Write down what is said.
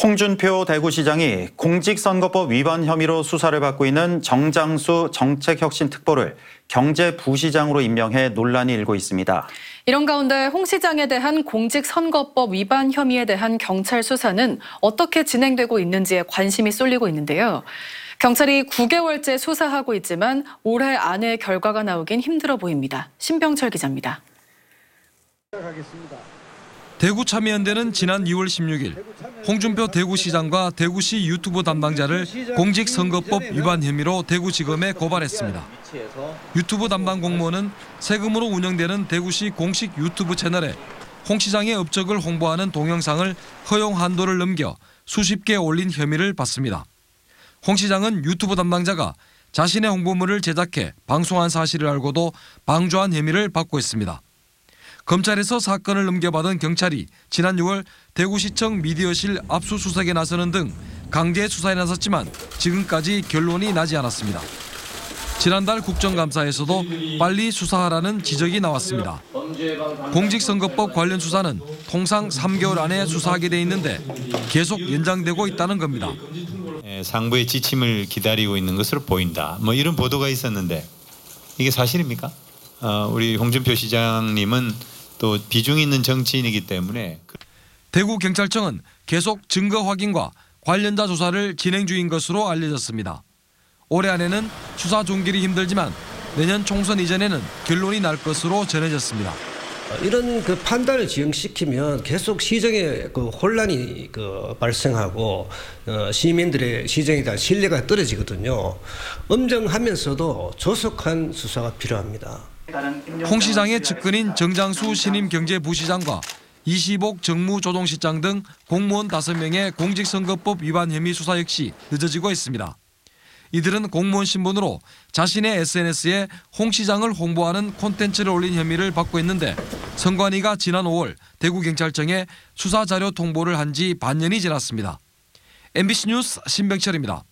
홍준표 대구시장이 공직선거법 위반 혐의로 수사를 받고 있는 정장수 정책혁신특보를 경제부시장으로 임명해 논란이 일고 있습니다. 이런 가운데 홍 시장에 대한 공직선거법 위반 혐의에 대한 경찰 수사는 어떻게 진행되고 있는지에 관심이 쏠리고 있는데요. 경찰이 9개월째 수사하고 있지만 올해 안에 결과가 나오긴 힘들어 보입니다. 신병철 기자입니다. 대구참여연대는 지난 2월 16일 홍준표 대구시장과 대구시 유튜브 담당자를 공직선거법 위반 혐의로 대구지검에 고발했습니다. 유튜브 담당 공무원은 세금으로 운영되는 대구시 공식 유튜브 채널에 홍 시장의 업적을 홍보하는 동영상을 허용 한도를 넘겨 수십 개 올린 혐의를 받습니다. 홍 시장은 유튜브 담당자가 자신의 홍보물을 제작해 방송한 사실을 알고도 방조한 혐의를 받고 있습니다. 검찰에서 사건을 넘겨받은 경찰이 지난 6월 대구시청 미디어실 압수수색에 나서는 등 강제 수사에 나섰지만 지금까지 결론이 나지 않았습니다. 지난달 국정감사에서도 빨리 수사하라는 지적이 나왔습니다. 공직선거법 관련 수사는 통상 3개월 안에 수사하게 돼 있는데 계속 연장되고 있다는 겁니다. 상부의 지침을 기다리고 있는 것으로 보인다. 이런 보도가 있었는데 이게 사실입니까? 우리 홍준표 시장님은 또 비중 있는 정치인이기 때문에 대구경찰청은 계속 증거 확인과 관련자 조사를 진행 중인 것으로 알려졌습니다. 올해 안에는 수사 종결이 힘들지만 내년 총선 이전에는 결론이 날 것으로 전해졌습니다. 이런 판단을 지연시키면 계속 시정에 혼란이 발생하고 시민들의 시정에 대한 신뢰가 떨어지거든요. 엄정하면서도 조속한 수사가 필요합니다. 홍 시장의 측근인 정장수 신임 경제부시장과 이시복 정무조정실장 등 공무원 5명의 공직선거법 위반 혐의 수사 역시 늦어지고 있습니다. 이들은 공무원 신분으로 자신의 SNS에 홍 시장을 홍보하는 콘텐츠를 올린 혐의를 받고 있는데 선관위가 지난 5월 대구경찰청에 수사자료 통보를 한 지 반년이 지났습니다. MBC 뉴스 신병철입니다.